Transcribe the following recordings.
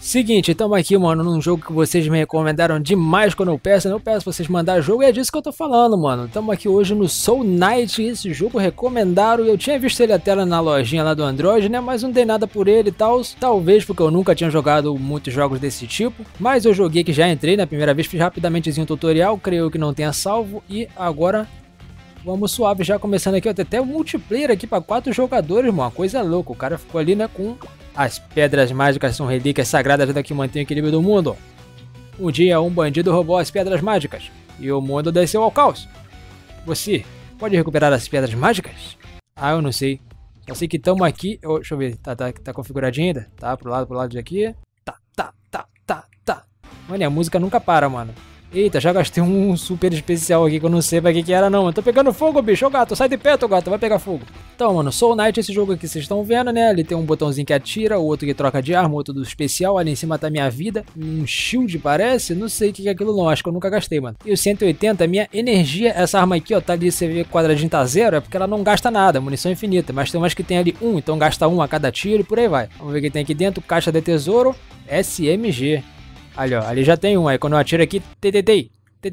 Seguinte, estamos aqui, mano, num jogo que vocês me recomendaram demais quando eu peço pra vocês mandar jogo, e é disso que eu tô falando, mano. Estamos aqui hoje no Soul Knight, esse jogo recomendaram, eu tinha visto ele até lá na lojinha lá do Android, né, mas não dei nada por ele e tal, talvez porque eu nunca tinha jogado muitos jogos desse tipo, mas eu joguei que já entrei na primeira vez, fiz rapidamentezinho um tutorial, creio que não tenha salvo, e agora vamos suave, já começando aqui, ó, tem até um multiplayer aqui para 4 jogadores, mano, uma coisa louca, o cara ficou ali, né, com... As pedras mágicas são relíquias sagradas que mantêm o equilíbrio do mundo. Um dia um bandido roubou as pedras mágicas e o mundo desceu ao caos. Você pode recuperar as pedras mágicas? Ah, eu não sei. Só sei que estamos aqui. Deixa eu ver. Tá configuradinho ainda? Tá, pro lado de aqui. Tá. Mano, a música nunca para, mano. Eita, já gastei um super especial aqui que eu não sei pra que era não, mano. Tô pegando fogo, bicho. Ô gato, sai de perto, gato. Vai pegar fogo. Então, mano, Soul Knight, esse jogo aqui vocês estão vendo, né? Ele tem um botãozinho que atira, o outro que troca de arma, o outro do especial. Ali em cima tá minha vida. Um shield, parece. Não sei o que é aquilo não. Acho que eu nunca gastei, mano. E o 180, minha energia. Essa arma aqui, ó, tá ali, você vê o quadradinho tá zero. É porque ela não gasta nada. Munição infinita. Mas tem umas que tem ali então gasta um a cada tiro e por aí vai. Vamos ver o que tem aqui dentro. Caixa de tesouro. SMG. Ali, ó. Ali já tem um. Aí quando eu atiro aqui, TTT.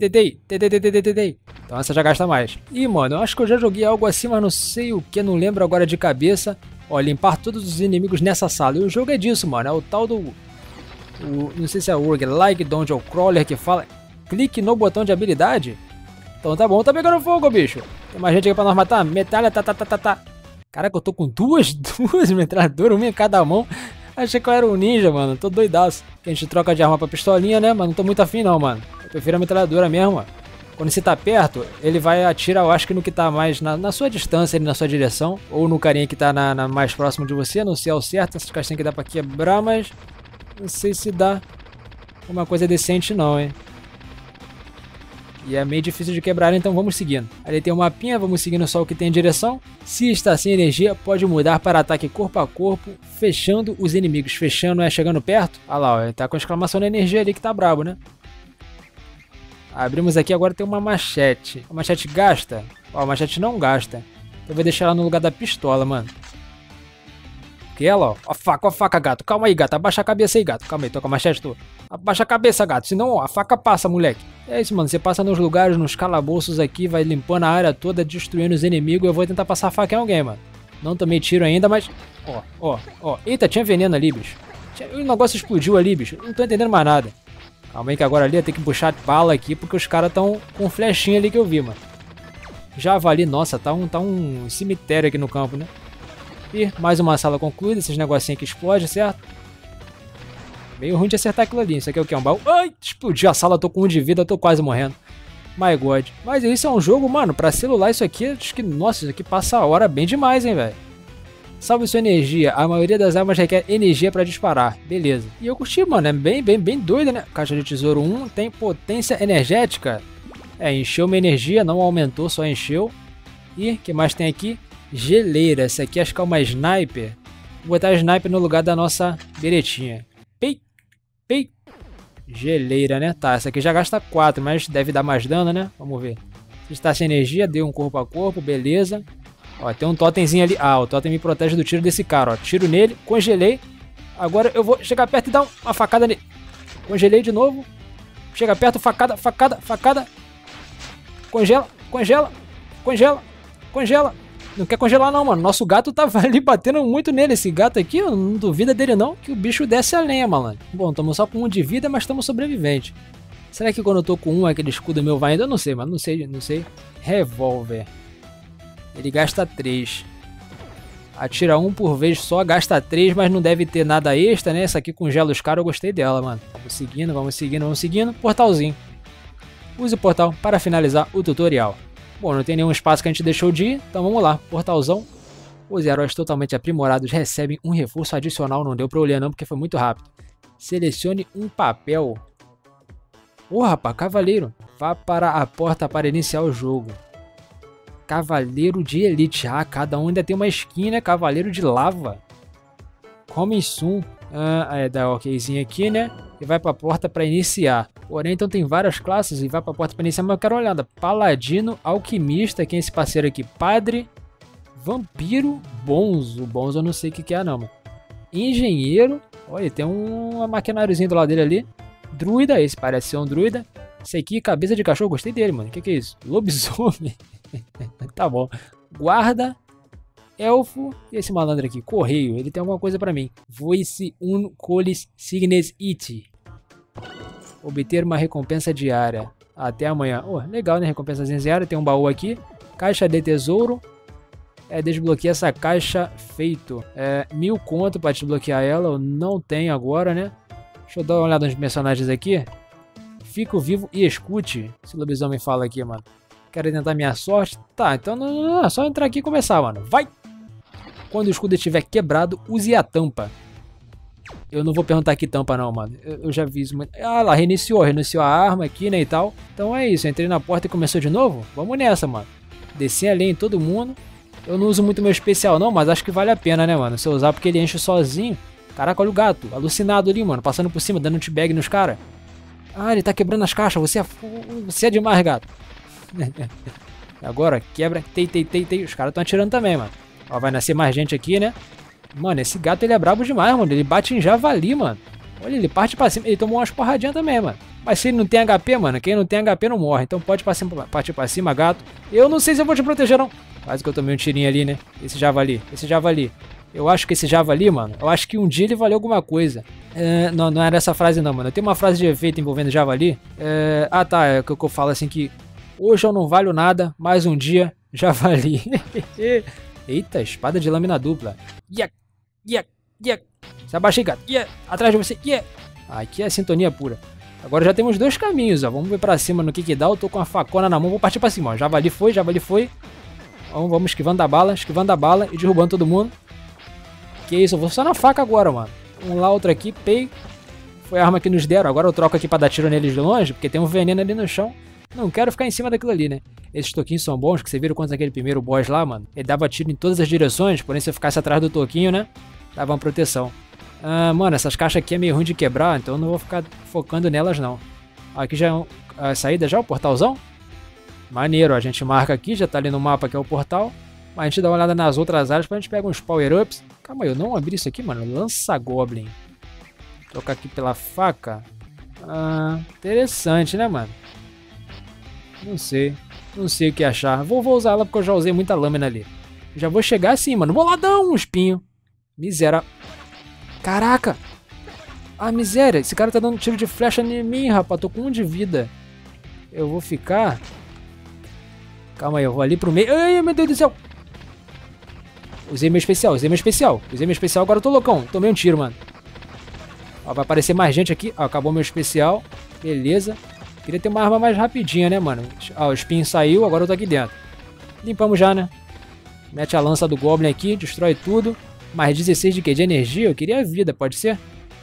Então essa já gasta mais. Ih, mano, eu acho que eu já joguei algo assim, mas não sei o que, não lembro agora de cabeça. Ó, limpar todos os inimigos nessa sala. E o jogo é disso, mano. É o tal do... não sei se é o Roguelike Dungeon Crawler que fala. Clique no botão de habilidade. Então tá bom, tá pegando fogo, bicho. Tem mais gente aqui pra nós matar. Metralha, tá. Caraca, eu tô com duas metralhadoras, uma em cada mão. Achei que eu era um ninja, mano. Tô doidaço. Que a gente troca de arma pra pistolinha, né? Mas não tô muito afim não, mano. Eu prefiro a metralhadora mesmo, mano. Quando você tá perto, ele vai atirar, eu acho que no que tá mais na sua distância, ali na sua direção. Ou no carinha que tá mais próximo de você. Não sei ao certo. Essas caixinhas que dá pra quebrar, mas... não sei se dá uma coisa decente não, hein. E é meio difícil de quebrar, então vamos seguindo. Ali tem um mapinha, vamos seguindo só o que tem em direção. Se está sem energia, pode mudar para ataque corpo a corpo, fechando os inimigos. Fechando é chegando perto. Olha lá, ó, ele tá com a exclamação da energia ali que tá brabo, né? Abrimos aqui, agora tem uma machete. A machete gasta? Ó, a machete não gasta. Então eu vou deixar ela no lugar da pistola, mano. Porque ela, ó a faca, gato. Calma aí, gato. Abaixa a cabeça aí, gato. Calma aí, tô com a machete, tô. Abaixa a cabeça, gato. Senão, ó, a faca passa, moleque. É isso, mano. Você passa nos lugares, nos calabouços aqui, vai limpando a área toda, destruindo os inimigos. Eu vou tentar passar a faca em alguém, mano. Não tomei tiro ainda, mas... Ó. Eita, tinha veneno ali, bicho. O negócio explodiu ali, bicho. Não tô entendendo mais nada. Calma aí que agora ali eu tenho que puxar bala aqui, porque os caras tão com flechinha ali que eu vi, mano. Javali, nossa, tá um cemitério aqui no campo, né? E mais uma sala concluída, esses negocinhos que explodem, certo? Meio ruim de acertar aquilo ali. Isso aqui é o que? Um baú? Ai, explodiu a sala, tô com 1 de vida, tô quase morrendo. My God. Mas isso é um jogo, mano, pra celular isso aqui, acho que, nossa, isso aqui passa a hora bem demais, hein, velho. Salve sua energia, a maioria das armas requer energia pra disparar, beleza. E eu curti, mano, é bem doido, né? Caixa de tesouro 1 tem potência energética. É, encheu minha energia, não aumentou, só encheu. E, o que mais tem aqui? Geleira, essa aqui acho que é uma sniper. Vou botar a sniper no lugar da nossa beretinha. Pei. Geleira, né? Tá, essa aqui já gasta 4, mas deve dar mais dano, né? Vamos ver. Se está sem energia, deu um corpo a corpo, beleza. Ó, tem um totemzinho ali. Ah, o totem me protege do tiro desse cara, ó. Tiro nele, congelei. Agora eu vou chegar perto e dar uma facada nele. Congelei de novo. Chega perto, facada. Congela. Não quer congelar não, mano. Nosso gato tava ali batendo muito nele. Esse gato aqui, eu não duvida dele não, que o bicho desce a lenha, malandro. Bom, estamos só com 1 de vida, mas estamos sobreviventes. Será que quando eu tô com 1, aquele escudo meu vai ainda? Eu não sei, mano. Não sei. Revólver. Ele gasta 3. Atira 1 por vez só, gasta 3, mas não deve ter nada extra, né? Essa aqui congela os caras, eu gostei dela, mano. Vamos seguindo. Portalzinho. Use o portal para finalizar o tutorial. Bom, não tem nenhum espaço que a gente deixou de ir, então vamos lá. Portalzão. Os heróis totalmente aprimorados recebem um reforço adicional. Não deu pra olhar não, porque foi muito rápido. Selecione um papel. Ô, rapaz, cavaleiro. Vá para a porta para iniciar o jogo. Cavaleiro de Elite. Ah, cada um ainda tem uma skin, né? Cavaleiro de Lava. Coming soon. Dá okzinho aqui, né? E vai pra porta pra iniciar. Porém, então tem várias classes e vai pra porta pra iniciar, mas eu quero uma olhada. Paladino, Alquimista, quem é esse parceiro aqui? Padre, Vampiro, Bonzo. Bonzo eu não sei o que é não, mano. Engenheiro, Olha, tem um maquináriozinho do lado dele ali. Druida, esse parece ser um druida. Esse aqui, cabeça de cachorro, gostei dele, mano. O que é isso? Lobisomem. Tá bom. Guarda, elfo e esse malandro aqui, correio. Ele tem alguma coisa pra mim. Voice un colis signes iti. Obter uma recompensa diária. Até amanhã. Oh, legal, né? Recompensa diária. Tem um baú aqui. Caixa de tesouro. Desbloqueia essa caixa feito. 1000 conto pra desbloquear ela. Eu não tenho agora, né? Deixa eu dar uma olhada nos personagens aqui. Fico vivo e escute. Esse lobisomem fala aqui, mano. Quero tentar minha sorte. Tá, então não, é só entrar aqui e começar, mano. Vai! Quando o escudo estiver quebrado, use a tampa. Eu não vou perguntar que tampa não, mano. Eu já vi isso muito. Ah lá, reiniciou a arma aqui, né, e tal. Então é isso, eu entrei na porta e começou de novo. Vamos nessa, mano. Desci ali em todo mundo. Eu não uso muito meu especial não, mas acho que vale a pena, né, mano? Se eu usar porque ele enche sozinho. Caraca, olha o gato, alucinado ali, mano. Passando por cima, dando um t-bag nos caras. Ah, ele tá quebrando as caixas. Você é demais, gato. Agora, quebra. Tei. Os caras estão atirando também, mano. Ó, vai nascer mais gente aqui, né? Mano, esse gato, ele é brabo demais, mano. Ele bate em javali, mano. Olha, ele parte pra cima. Ele tomou umas porradinhas também, mano. Mas se ele não tem HP, mano, quem não tem HP não morre. Então pode partir pra cima, gato. Eu não sei se eu vou te proteger, não. Quase que eu tomei um tirinho ali, né? Esse javali. Eu acho que esse javali, mano, eu acho que um dia ele valeu alguma coisa. Não era essa frase não, mano. Eu tenho uma frase de efeito envolvendo javali. Tá, é que eu falo assim que... Hoje eu não valho nada, mas um dia javali. Eita, espada de lâmina dupla. Se abaixa aí, gato. Atrás de você. Aqui é sintonia pura. Agora já temos dois caminhos, ó. Vamos ver pra cima no que dá. Eu tô com a facona na mão, vou partir pra cima, ó. Javali foi. Vamos esquivando a bala e derrubando todo mundo. Que isso, eu vou só na faca agora, mano. Um lá, outro aqui, pei. Foi a arma que nos deram. Agora eu troco aqui pra dar tiro neles de longe, porque tem um veneno ali no chão. Não quero ficar em cima daquilo ali, né? Esses toquinhos são bons, que você viram quando aquele primeiro boss lá, mano. Ele dava tiro em todas as direções, porém se eu ficasse atrás do toquinho, né? Dava uma proteção. Mano, essas caixas aqui é meio ruim de quebrar, então eu não vou ficar focando nelas, não. Aqui já é a saída já, o portalzão. Maneiro, ó, a gente marca aqui, já tá ali no mapa que é o portal. Mas a gente dá uma olhada nas outras áreas pra gente pegar uns power-ups. Calma aí, eu não abri isso aqui, mano. Lança Goblin. Trocar aqui pela faca. Interessante, né, mano? Não sei o que achar. Vou usar ela porque eu já usei muita lâmina ali. Já vou chegar assim, mano. Boladão, um espinho. Miséria. Caraca. Miséria. Esse cara tá dando tiro de flecha em mim, rapaz. Tô com 1 de vida. Eu vou ficar... Calma aí, eu vou ali pro meio. Ai, meu Deus do céu. Usei meu especial, agora eu tô loucão. Tomei um tiro, mano. Ó, vai aparecer mais gente aqui. Ó, acabou meu especial. Beleza. Queria ter uma arma mais rapidinha, né, mano? Ó, o espinho saiu, agora eu tô aqui dentro. Limpamos já, né? Mete a lança do Goblin aqui, destrói tudo. Mais 16 de quê? De energia? Eu queria vida, pode ser?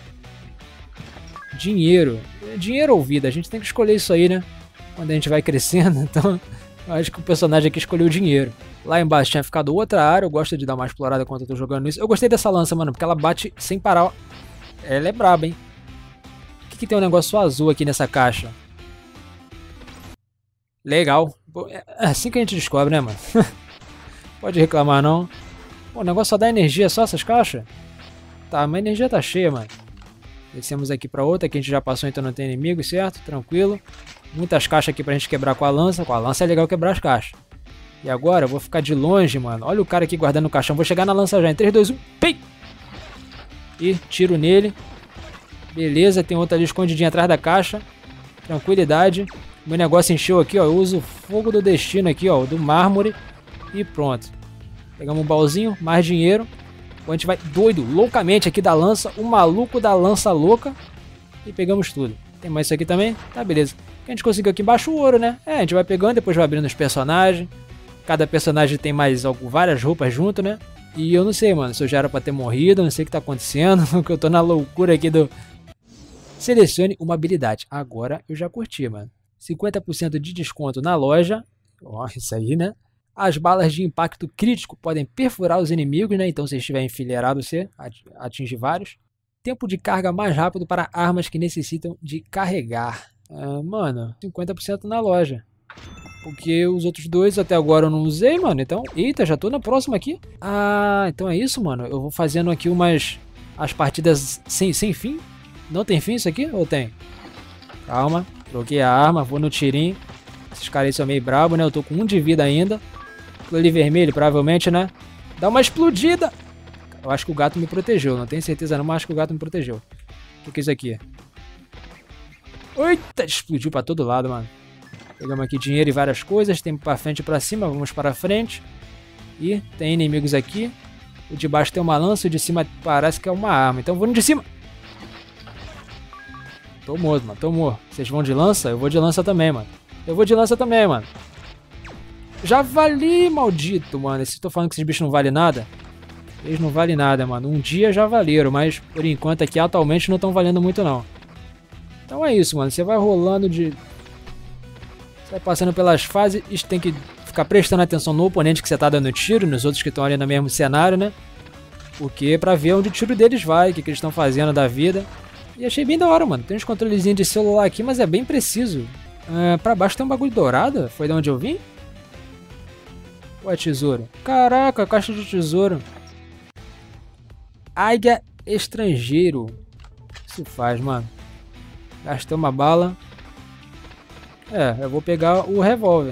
Dinheiro. Dinheiro ou vida? A gente tem que escolher isso aí, né? Quando a gente vai crescendo, então... Eu acho que o personagem aqui escolheu o dinheiro. Lá embaixo tinha ficado outra área. Eu gosto de dar uma explorada enquanto eu tô jogando isso. Eu gostei dessa lança, mano, porque ela bate sem parar. Ela é braba, hein? O que tem um negócio azul aqui nessa caixa? Legal. É assim que a gente descobre, né, mano? Pode reclamar, não. Pô, o negócio só dá energia, só essas caixas? Tá, mas a energia tá cheia, mano. Descemos aqui pra outra, que a gente já passou, então não tem inimigo, certo? Tranquilo. Muitas caixas aqui pra gente quebrar com a lança. Com a lança é legal quebrar as caixas. E agora eu vou ficar de longe, mano. Olha o cara aqui guardando o caixão. Vou chegar na lança já. Em 3, 2, 1. Pei! E tiro nele. Beleza, tem outra ali escondidinha atrás da caixa. Tranquilidade. Meu negócio encheu aqui, ó. Eu uso o fogo do destino aqui, ó. Do mármore. E pronto. Pegamos um baúzinho. Mais dinheiro. A gente vai doido, loucamente aqui da lança. O maluco da lança louca. E pegamos tudo. Tem mais isso aqui também? Tá, beleza. A gente conseguiu aqui embaixo o ouro, né? A gente vai pegando, depois vai abrindo os personagens. Cada personagem tem mais várias roupas junto, né? E eu não sei, mano, se eu já era pra ter morrido, não sei o que tá acontecendo, porque eu tô na loucura aqui do... Selecione uma habilidade. Agora eu já curti, mano. 50% de desconto na loja. Ó, isso aí, né? As balas de impacto crítico podem perfurar os inimigos, né? Então se estiver enfileirado, você atinge vários. Tempo de carga mais rápido para armas que necessitam de carregar. Mano, 50% na loja. Porque os outros dois até agora eu não usei, mano. Então, eita, já tô na próxima aqui. Então é isso, mano. Eu vou fazendo aqui as partidas sem fim? Não tem fim isso aqui? Ou tem? Calma, troquei a arma, vou no tirinho. Esses caras aí são meio brabos, né? Eu tô com 1 de vida ainda. Aquilo ali vermelho, provavelmente, né? Dá uma explodida! Eu acho que o gato me protegeu, não tenho certeza não, mas acho que o gato me protegeu. O que é isso aqui? Eita, explodiu pra todo lado, mano. Pegamos aqui dinheiro e várias coisas, tem pra frente e pra cima, vamos para frente. E tem inimigos aqui. O de baixo tem uma lança, o de cima parece que é uma arma, então vou no de cima. Tô morto, mano, tô morto. Vocês vão de lança? Eu vou de lança também, mano. Eu vou de lança também, mano. Javali, maldito, mano. Se tô falando que esses bichos não valem nada, eles não valem nada, mano. Um dia já valeram, mas por enquanto aqui atualmente não estão valendo muito, não. Então é isso, mano. Você vai rolando de... Você vai passando pelas fases e tem que ficar prestando atenção no oponente que você tá dando tiro, nos outros que estão ali no mesmo cenário, né? Porque pra ver onde o tiro deles vai, o que eles estão fazendo da vida. E achei bem da hora, mano. Tem uns controlezinhos de celular aqui, mas é bem preciso. Pra baixo tem um bagulho dourado? Foi de onde eu vim? Ou é tesouro? Caraca, caixa de tesouro. Águia estrangeiro. O que se faz, mano? Gastei uma bala. Eu vou pegar o revólver.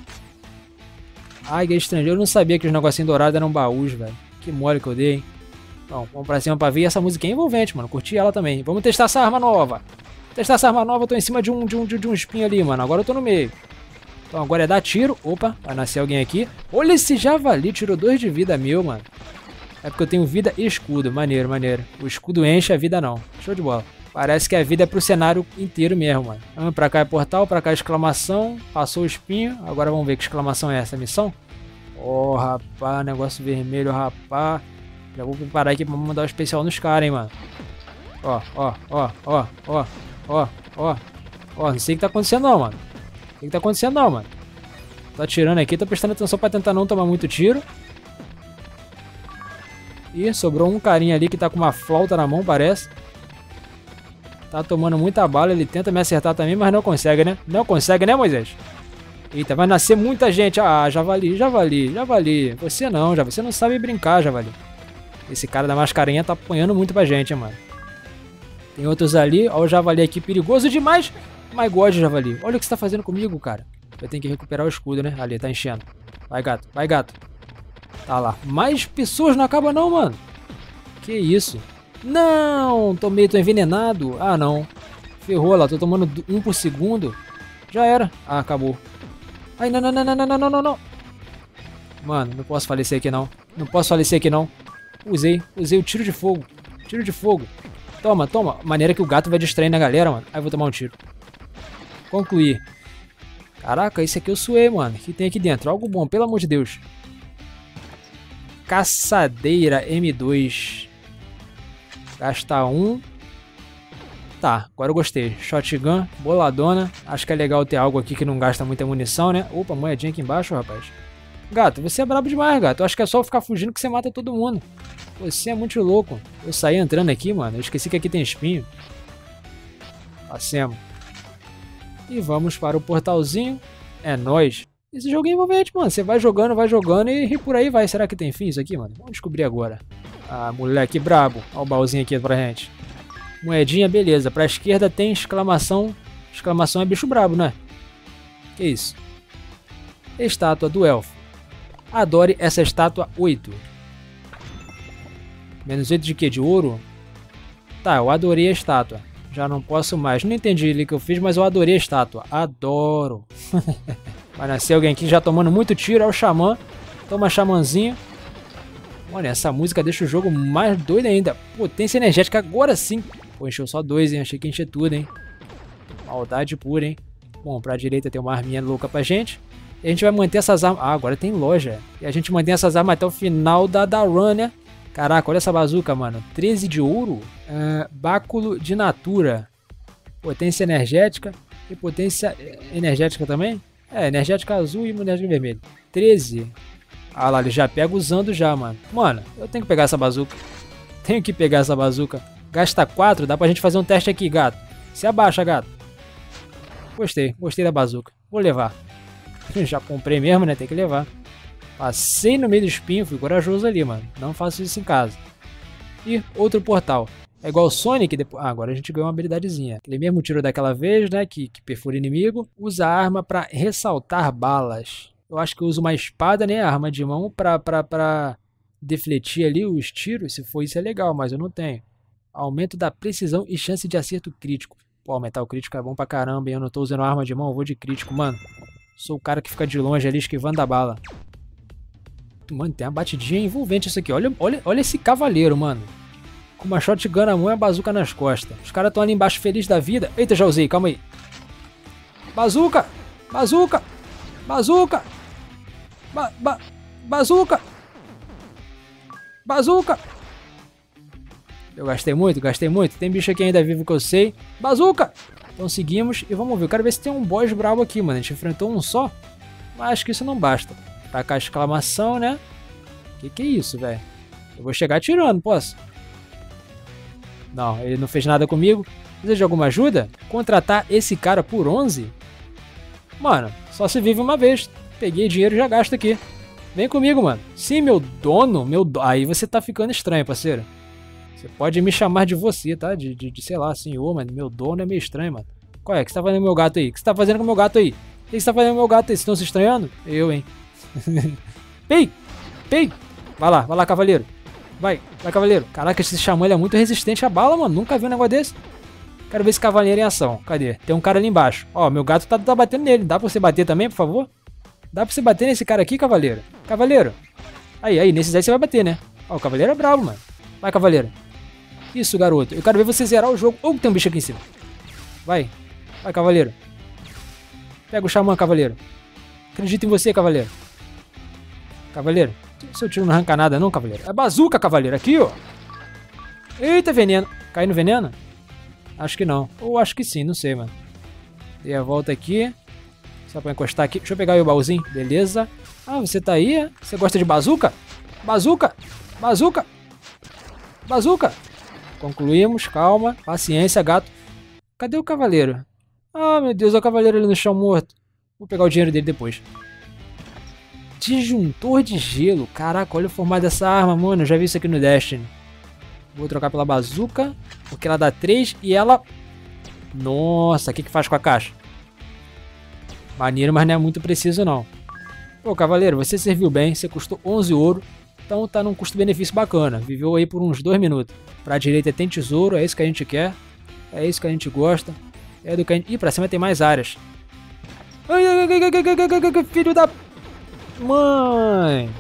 Águia estrangeiro. Eu não sabia que os negocinhos dourados eram baús, velho. Que mole que eu dei, hein? Bom, vamos pra cima pra ver. Essa música é envolvente, mano. Curti ela também. Vamos testar essa arma nova. Testar essa arma nova. Eu tô em cima de um espinho ali, mano. Agora eu tô no meio. Então agora é dar tiro. Opa, vai nascer alguém aqui. Olha esse javali. Tirou 2 de vida meu, mano. É porque eu tenho vida e escudo. Maneiro, maneiro. O escudo enche, a vida não. Show de bola. Parece que a vida é pro cenário inteiro mesmo, mano. Pra cá é portal, pra cá é exclamação. Passou o espinho. Agora vamos ver que exclamação é essa. Missão? Oh, rapá. Negócio vermelho, rapá. Já vou preparar aqui pra mandar o especial nos caras, hein, mano. Ó. Ó, não sei o que tá acontecendo não, mano. O que tá acontecendo não, mano. Tô atirando aqui, tô prestando atenção pra tentar não tomar muito tiro. Ih, sobrou um carinha ali que tá com uma flauta na mão, parece. Tá tomando muita bala, ele tenta me acertar também, mas não consegue, né? Não consegue, né, Moisés? Eita, vai nascer muita gente. Ah, javali. Você não sabe brincar, javali. Esse cara da mascarinha tá apanhando muito pra gente, hein, mano. Tem outros ali. Ó o javali aqui, perigoso demais. My God, javali. Olha o que você tá fazendo comigo, cara. Eu tenho que recuperar o escudo, né? Ali, tá enchendo. Vai, gato. Vai, gato. Tá lá. Mais pessoas não acaba não, mano. Que isso? Não! Tô envenenado. Ah, não. Ferrou lá. Tô tomando 1 por segundo. Já era. Ah, acabou. Ai, não. Mano, não posso falecer aqui, não. Não posso falecer aqui, não. Usei o tiro de fogo. Tiro de fogo. Toma. Maneira que o gato vai distraindo a galera, mano. Aí eu vou tomar um tiro. Concluir. Caraca, esse aqui eu suei, mano. O que tem aqui dentro? Algo bom, pelo amor de Deus. Caçadeira M2. Gastar 1. Tá, agora eu gostei. Shotgun, boladona. Acho que é legal ter algo aqui que não gasta muita munição, né? Opa, moedinha aqui embaixo, rapaz. Gato, você é brabo demais, gato. Eu acho que é só ficar fugindo que você mata todo mundo. Você é muito louco. Eu saí entrando aqui, mano. Eu esqueci que aqui tem espinho. Passemos. E vamos para o portalzinho. É nóis. Esse jogo é envolvente, mano. Você vai jogando e por aí vai. Será que tem fim isso aqui, mano? Vamos descobrir agora. Ah, moleque brabo. Olha o baúzinho aqui pra gente. Moedinha, beleza. Pra esquerda tem exclamação. Exclamação é bicho brabo, né? Que isso? Estátua do elfo. Adore essa estátua 8. Menos 8 de quê? De ouro? Tá, eu adorei a estátua. Já não posso mais. Não entendi o que eu fiz, mas eu adorei a estátua. Adoro. Vai nascer alguém aqui já tomando muito tiro. É o xamã. Toma xamãzinho. Olha, essa música deixa o jogo mais doido ainda. Potência energética agora sim. Pô, encheu só 2, hein? Achei que encher tudo, hein? Maldade pura, hein? Bom, pra direita tem uma arminha louca pra gente. E a gente vai manter essas armas... Ah, agora tem loja. E a gente mantém essas armas até o final da run, né? Caraca, olha essa bazuca, mano. 13 de ouro. Báculo de natura. Potência energética. E potência energética também? É, energética azul e energética vermelha. 13. Ah lá, ele já pega usando já, mano. Mano, eu tenho que pegar essa bazuca. Tenho que pegar essa bazuca. Gasta 4, dá pra gente fazer um teste aqui, gato. Se abaixa, gato. Gostei da bazuca. Vou levar. Já comprei mesmo, né? Tem que levar. Passei no meio do espinho, fui corajoso ali, mano. Não faço isso em casa. E outro portal. É igual o Sonic, depois... agora a gente ganhou uma habilidadezinha. Aquele mesmo tiro daquela vez, né, que perfura inimigo. Usa a arma pra ressaltar balas. Eu acho que eu uso uma espada, né, a arma de mão, pra defletir ali os tiros. Se for isso é legal, mas eu não tenho. Aumento da precisão e chance de acerto crítico. Pô, aumentar o crítico é bom pra caramba, hein? Eu não tô usando arma de mão, eu vou de crítico, mano. Sou o cara que fica de longe ali esquivando a bala. Mano, tem uma batidinha envolvente isso aqui. Olha esse cavaleiro, mano. Com uma shotgun na mão e a bazuca nas costas. Os caras estão ali embaixo felizes da vida. Eita, já usei, calma aí. Bazuca! Bazuca! Bazuca! Bazuca! Bazuca! Eu gastei muito, gastei muito. Tem bicho aqui ainda vivo que eu sei. Bazuca! Então seguimos e vamos ver. Eu quero ver se tem um boss brabo aqui, mano. A gente enfrentou um só, mas acho que isso não basta. Pra cá, exclamação, né? Que é isso, velho? Eu vou chegar atirando, posso? Não, ele não fez nada comigo. Precisa de alguma ajuda? Contratar esse cara por 11? Mano, só se vive uma vez. Peguei dinheiro e já gasto aqui. Vem comigo, mano. Sim, meu dono, Aí você tá ficando estranho, parceiro. Você pode me chamar de você, tá? De sei lá, senhor, mano. Meu dono é meio estranho, mano. Qual é? O que você tá fazendo com o meu gato aí? O que você tá fazendo com o meu gato aí? O que você tá fazendo com o meu gato aí? Vocês estão se estranhando? Eu, hein? Pei! Pei! Vai lá, cavaleiro. Vai, cavaleiro. Caraca, esse xamã ele é muito resistente à bala, mano. Nunca vi um negócio desse. Quero ver esse cavaleiro em ação. Cadê? Tem um cara ali embaixo. Ó, meu gato tá batendo nele. Dá pra você bater também, por favor? Dá pra você bater nesse cara aqui, cavaleiro? Cavaleiro. Aí, nesses aí você vai bater, né? Ó, o cavaleiro é bravo, mano. Vai, cavaleiro. Isso, garoto. Eu quero ver você zerar o jogo. Oh, tem um bicho aqui em cima. Vai, cavaleiro. Pega o xamã, cavaleiro. Acredito em você, cavaleiro. Cavaleiro. Seu tiro não arranca nada não, cavaleiro. É bazuca, cavaleiro. Aqui, ó. Eita, veneno. Cai no veneno? Acho que não. Ou acho que sim, não sei, mano. Dei a volta aqui. Só pra encostar aqui. Deixa eu pegar aí o baúzinho. Beleza. Ah, você tá aí, é? Você gosta de bazuca? Bazuca! Bazuca! Bazuca! Concluímos. Calma. Paciência, gato. Cadê o cavaleiro? Ah, meu Deus. É o cavaleiro ali no chão morto. Vou pegar o dinheiro dele depois. Disjuntor de gelo. Caraca, olha o formato dessa arma, mano. Eu já vi isso aqui no Destiny. Vou trocar pela bazuca, porque ela dá 3 e ela... Nossa, o que faz com a caixa? Maneiro, mas não é muito preciso, não. Pô, cavaleiro, você serviu bem. Você custou 11 ouro. Então tá num custo-benefício bacana. Viveu aí por uns 2 minutos. Pra direita tem tesouro, é isso que a gente quer. É isso que a gente gosta. É do que a gente... Ih, pra cima tem mais áreas. Ai, filho da... Mãe!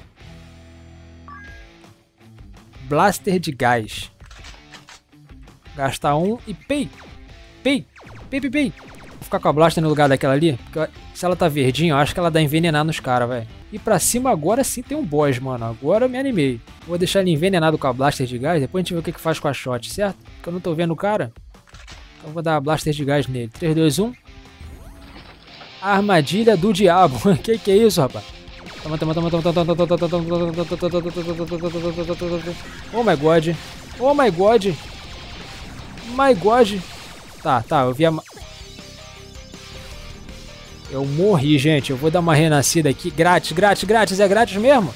Blaster de gás. Gastar um e pei! Pei! Vou ficar com a blaster no lugar daquela ali. Porque se ela tá verdinha, eu acho que ela dá envenenar nos caras, velho. E pra cima agora sim tem um boss, mano. Agora eu me animei. Vou deixar ele envenenado com a blaster de gás. Depois a gente vê o que faz com a shot, certo? Porque eu não tô vendo o cara. Então eu vou dar a blaster de gás nele. 3, 2, 1. Armadilha do diabo. Que é isso, rapaz? Toma. Oh my god. Oh my god. My god. Tá, eu vi a... Eu morri, gente. Eu vou dar uma renascida aqui. Grátis. É grátis mesmo?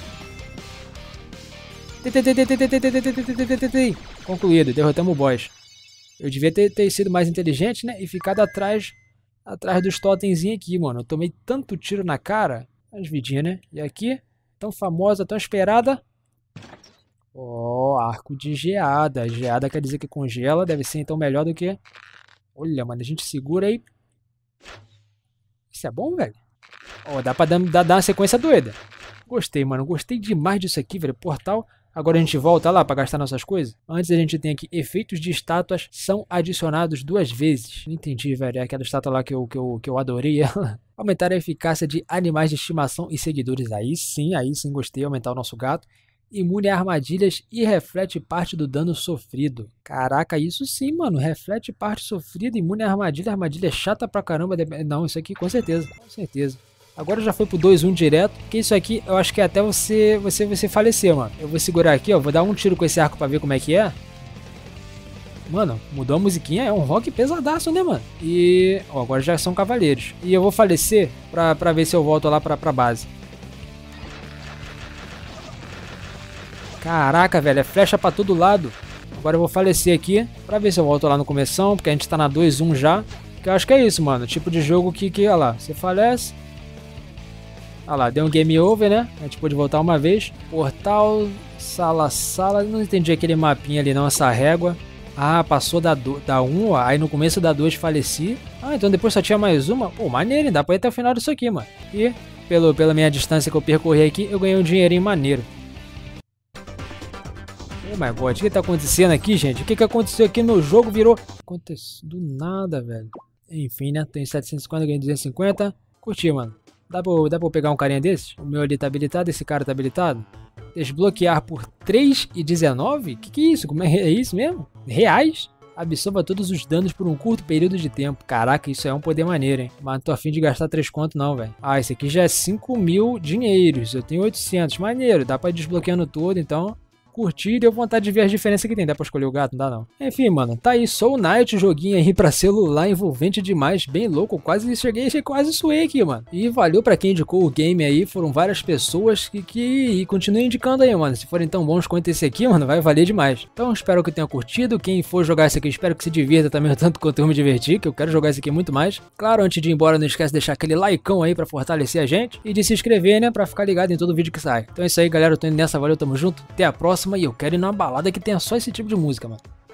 Concluído. Derrotamos o boss. Eu devia ter sido mais inteligente, né? E ficado atrás dos totemzinhos aqui, mano. Eu tomei tanto tiro na cara. As vidinhas, né? E aqui, tão famosa, tão esperada. Ó, arco de geada. Geada quer dizer que congela. Deve ser então melhor do que... Olha, mano, a gente segura aí. Isso é bom, velho? Ó, dá pra dar uma sequência doida. Gostei, mano. Gostei demais disso aqui, velho. Portal. Agora a gente volta lá para gastar nossas coisas. Antes a gente tem aqui efeitos de estátuas são adicionados 2 vezes. Não entendi, velho. É aquela estátua lá que eu adorei ela. Aumentar a eficácia de animais de estimação e seguidores. Aí sim gostei. Aumentar o nosso gato. Imune a armadilhas e reflete parte do dano sofrido. Caraca, isso sim, mano. Reflete parte sofrida, imune a armadilha. Armadilha é chata pra caramba. Não, isso aqui com certeza. Com certeza. Agora já foi pro 2-1 direto, porque isso aqui eu acho que é até você falecer, mano. Eu vou segurar aqui, ó, vou dar um tiro com esse arco pra ver como é que é. Mano, mudou a musiquinha, é um rock pesadaço, né, mano? E, ó, agora já são cavaleiros. E eu vou falecer pra ver se eu volto lá pra base. Caraca, velho, é flecha pra todo lado. Agora eu vou falecer aqui, pra ver se eu volto lá no começão, porque a gente tá na 2-1 já. Que eu acho que é isso, mano, tipo de jogo que olha lá, você falece. Olha lá, deu um game over, né? A gente pôde voltar uma vez. Portal, sala, não entendi aquele mapinha ali não, essa régua. Ah, passou da 1, ó, aí no começo da 2 faleci. Ah, então depois só tinha mais uma. Pô, maneiro, dá pra ir até o final disso aqui, mano. E pela minha distância que eu percorri aqui, eu ganhei um dinheirinho maneiro. Oh my god, o que tá acontecendo aqui, gente? O que aconteceu aqui no jogo virou... Aconteceu do nada, velho. Enfim, né? Tem 750, ganhei 250. Curti, mano. Dá pra eu pegar um carinha desses? O meu ali tá habilitado, esse cara tá habilitado. Desbloquear por 3,19? Que é isso? Como é isso mesmo? Reais? Absorva todos os danos por um curto período de tempo. Caraca, isso é um poder maneiro, hein? Mas não tô afim de gastar 3 conto não, velho. Ah, esse aqui já é 5.000 dinheiros. Eu tenho 800. Maneiro, dá pra ir desbloqueando tudo, então... Curti e deu vontade de ver as diferenças que tem. Dá pra escolher o gato? Não dá não. Enfim, mano, tá aí. Soul Knight, joguinho aí pra celular, envolvente demais, bem louco. Quase cheguei, quase suei aqui, mano. E valeu pra quem indicou o game aí. Foram várias pessoas que continuem indicando aí, mano. Se forem tão bons quanto esse aqui, mano, vai valer demais. Então espero que tenha curtido. Quem for jogar esse aqui, espero que se divirta também, tanto quanto eu me diverti, que eu quero jogar esse aqui muito mais. Claro, antes de ir embora, não esquece de deixar aquele likeão aí pra fortalecer a gente. E de se inscrever, né, pra ficar ligado em todo vídeo que sai. Então é isso aí, galera. Eu tô indo nessa. Valeu, tamo junto. Até a próxima. E eu quero ir numa balada que tenha só esse tipo de música, mano.